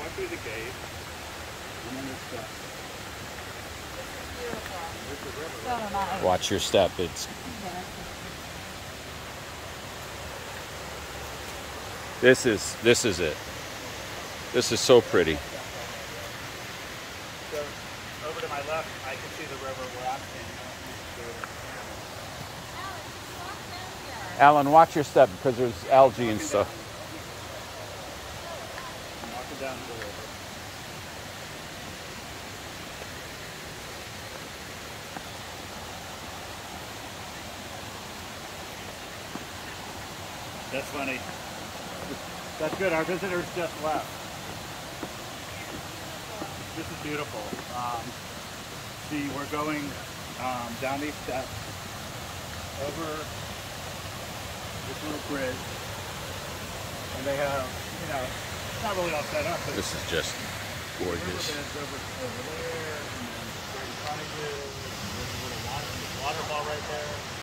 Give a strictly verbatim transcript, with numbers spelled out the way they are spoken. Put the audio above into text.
walk through the gate, and then it's uh, there's the river. So nice. Watch your step. It's Yeah. this is this is it. This is so pretty. So over to my left, I can see the river where I'm standing. Alan, watch your step because there's algae and stuff. I'm walking down the river. That's funny. That's good. Our visitors just left. This is beautiful. Um, see, we're going um, down these steps over this little bridge, and they have, you know, it's not really all set up, but This is just gorgeous. riverbeds over, over there, and then right in front of you, there's a little water, waterfall right there.